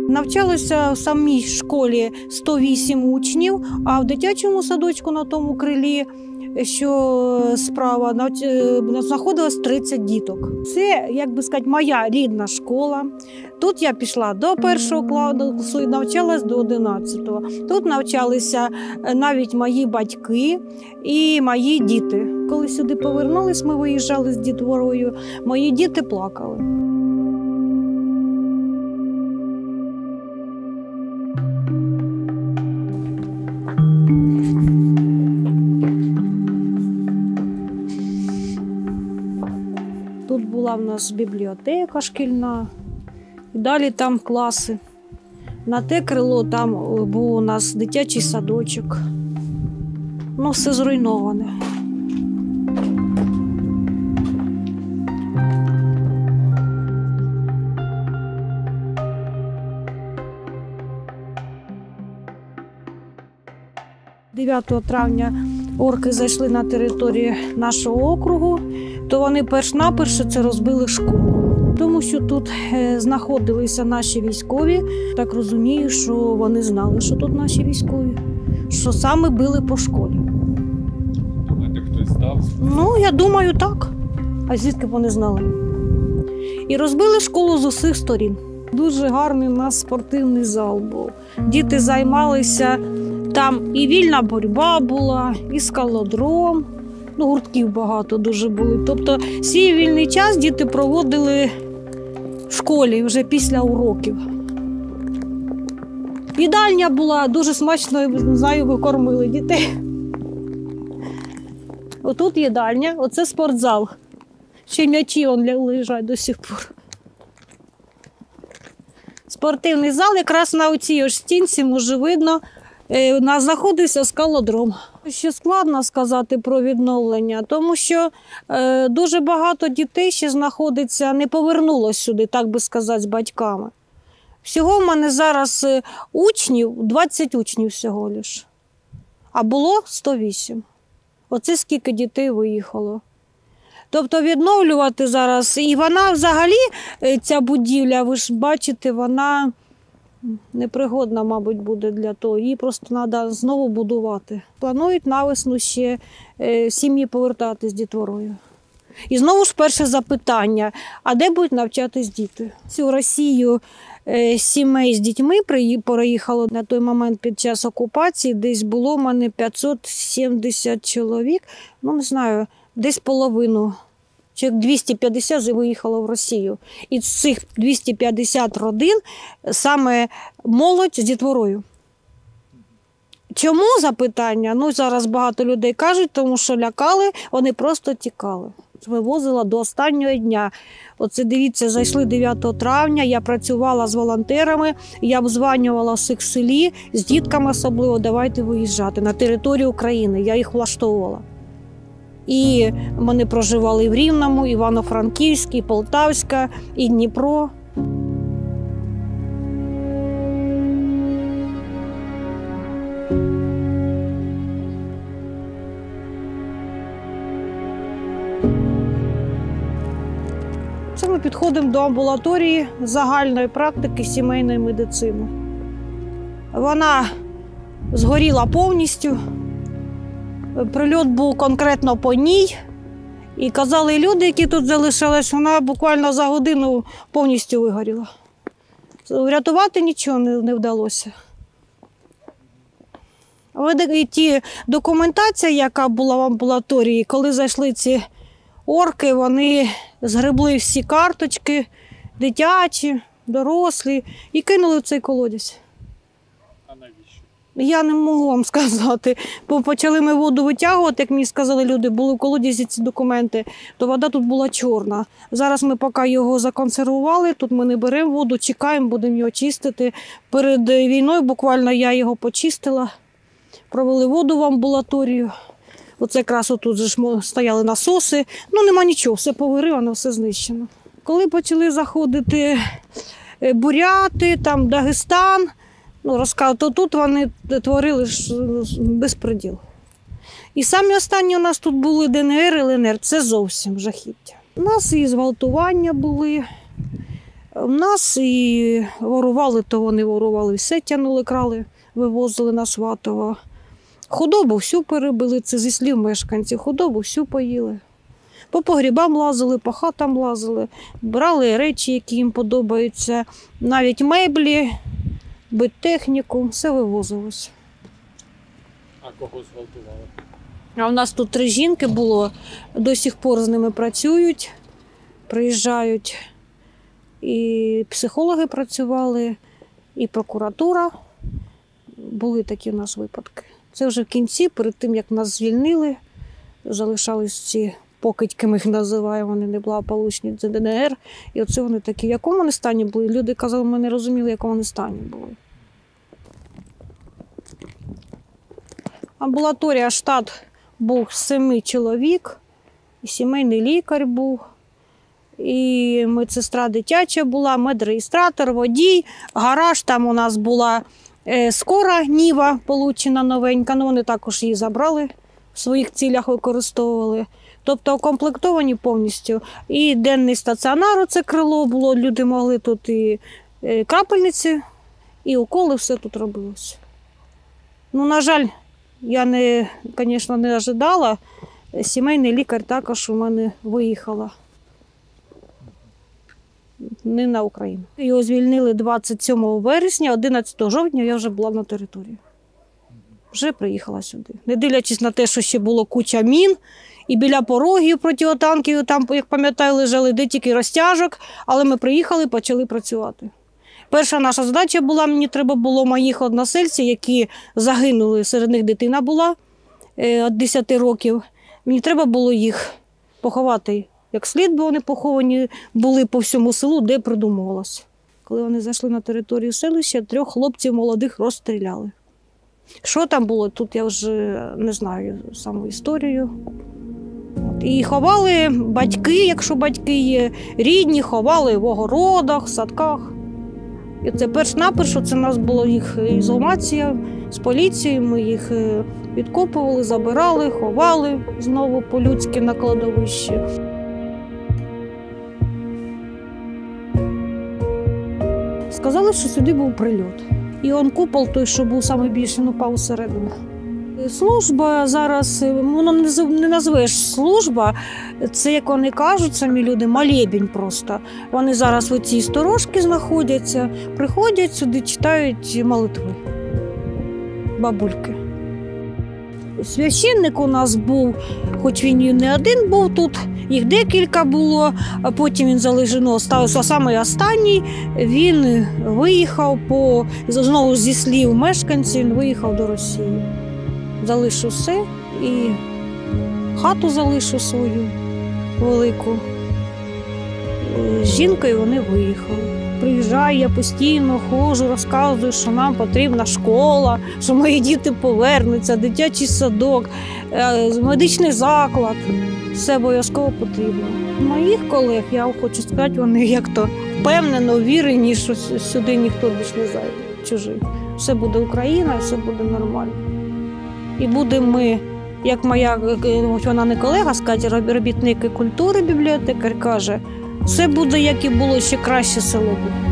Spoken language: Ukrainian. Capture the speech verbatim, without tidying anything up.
Навчалося в самій школі сто вісім учнів, а в дитячому садочку на тому крилі, що справа, знаходилось тридцять діток. Це, як би сказати, моя рідна школа. Тут я пішла до першого класу і навчалась до одинадцятого. Тут навчалися навіть мої батьки і мої діти. Коли сюди повернулись, ми виїжджали з дітворою, мої діти плакали. Тут була в нас бібліотека шкільна, і далі там класи. На те крило там був у нас дитячий садочок. Ну, все зруйноване. дев'ятого травня орки зайшли на територію нашого округу, то вони перш-наперше це розбили школу. Тому що тут знаходилися наші військові. Так розумію, що вони знали, що тут наші військові, що саме били по школі. Думаєте, хтось здав? Ну, я думаю, так. А звідки б вони знали? І розбили школу з усіх сторін. Дуже гарний у нас спортивний зал був. Діти займалися, там і вільна боротьба була, і скалодром. Ну, гуртків багато дуже були. Тобто свій вільний час діти проводили в школі вже після уроків. Їдальня була, дуже смачно, не знаю, викормили дітей. Отут їдальня, оце спортзал. Ще м'ячі лежать до сих пор. Спортивний зал, якраз на оцій ось стінці, може видно, у нас знаходився скалодром. Ще складно сказати про відновлення, тому що е, дуже багато дітей ще знаходиться, не повернулося сюди, так би сказати, з батьками. Всього в мене зараз учнів, двадцять учнів всього лише, а було сто вісім. Оце скільки дітей виїхало. Тобто відновлювати зараз, і вона взагалі, ця будівля, ви ж бачите, вона непригодна, мабуть, буде для того. Її просто треба знову будувати. Планують навесну ще е, сім'ї повертати з дітворою. І знову ж перше запитання, а де будуть навчатись діти? Цю Росію е, сімей з дітьми переїхало на той момент під час окупації, десь було в мене п'ятсот сімдесят чоловік, ну не знаю, десь половину. Чи двісті п'ятдесят виїхало в Росію. І з цих двохсот п'ятдесят родин саме молодь з дітворою. Чому запитання? Ну, зараз багато людей кажуть, тому що лякали, вони просто тікали. Вивозила до останнього дня. Оце, дивіться, зайшли дев'ятого травня, я працювала з волонтерами, я обзванювала всіх в селі, з дітками особливо, давайте виїжджати на територію України, я їх влаштовувала. І вони проживали і в Рівному, Івано-Франківській, Полтавська, і Дніпро. Це ми підходимо до амбулаторії загальної практики сімейної медицини. Вона згоріла повністю. Прильот був конкретно по ній. І казали люди, які тут залишились, вона буквально за годину повністю вигоріла. Врятувати нічого не, не вдалося. Але ті документація, яка була в амбулаторії, коли зайшли ці орки, вони згребли всі карточки, дитячі, дорослі, і кинули в цей колодязь. А навіщо? Я не можу вам сказати. Бо почали ми воду витягувати, як мені сказали люди, були в колодязі ці документи, то вода тут була чорна. Зараз ми поки його законсервували, тут ми не беремо воду, чекаємо, будемо його чистити. Перед війною буквально я його почистила, провели воду в амбулаторію. Оце якраз отут же ж стояли насоси. Ну, нема нічого, все повиривано, все знищено. Коли почали заходити буряти, там Дагестан, ну, розказують, то тут вони творили безпреділ. І самі останні у нас тут були ДНР і ЛНР, це зовсім жахіття. У нас і зґвалтування були, У нас і ворували, то вони ворували, все тягнули, крали, вивозили на Сватово. Худобу всю перебили, це зі слів мешканців, худобу всю поїли. По погрібам лазили, по хатам лазили, брали речі, які їм подобаються, навіть меблі, биттехніку, все вивозилось. А кого зґвалтували? А у нас тут три жінки було, до сих пор з ними працюють, приїжджають. І психологи працювали, і прокуратура. Були такі у нас випадки. Це вже в кінці, перед тим, як нас звільнили, залишались ці покидьки, ми їх називаємо, вони не благополучні, це Де Ен Ер. І оце вони такі, в якому вони стані були. Люди казали, ми не розуміли, в якому вони стані були. Амбулаторія, штат був з семи чоловік, і сімейний лікар був. І медсестра дитяча була, медреєстратор, водій, гараж, там у нас була е, скора Ніва, получена новенька, але вони також її забрали, в своїх цілях використовували. Тобто укомплектовані повністю. І денний стаціонар, це крило було, люди могли тут і е, крапельниці, і уколи, все тут робилося. Ну, на жаль, я, не, звісно, не ожидала, сімейний лікар також у мене виїхала. Не на Україну. Його звільнили двадцять сьомого вересня, одинадцятого жовтня я вже була на території. Вже приїхала сюди. Не дивлячись на те, що ще було куча мін, і біля порогів протитанків, там, як пам'ятаю, лежали де тільки розтяжок, але ми приїхали і почали працювати. Перша наша задача була, мені треба було моїх односельців, які загинули, серед них дитина була від десяти років. Мені треба було їх поховати як слід, бо вони поховані були по всьому селу, де придумувалося. Коли вони зайшли на територію селища, трьох хлопців молодих розстріляли. Що там було, тут я вже не знаю саму історію. І ховали батьки, якщо батьки є, рідні, ховали в огородах, в садках. І це перш-наперше, це в нас була їх ізгумація з поліцією, ми їх відкопували, забирали, ховали знову по-людськи на кладовищі. Сказали, що сюди був прильот. І он купол той, що був найбільший, він упав усередину. Служба зараз, воно не назвеш служба, це, як вони кажуть, самі люди, молебень просто. Вони зараз в цій сторожці знаходяться, приходять сюди, читають молитви, бабульки. Священник у нас був, хоч він і не один був тут, їх декілька було, а потім він залежно ставився самий останній, він виїхав, по, знову зі слів мешканців, він виїхав до Росії. Залишив все і хату залишив свою велику. З жінкою вони виїхали. Приїжджаю, я постійно ходжу, розказую, що нам потрібна школа, що мої діти повернуться, дитячий садок, медичний заклад. Все обов'язково потрібно. Моїх колег, я хочу сказати, вони як-то впевнено, вірені, що сюди ніхто більше не зайде, чужий. Все буде Україна, все буде нормально. І будемо ми, як моя, вона не колега, сказати, робітники культури, бібліотекар, каже, все буде, як і було, ще краще село буде.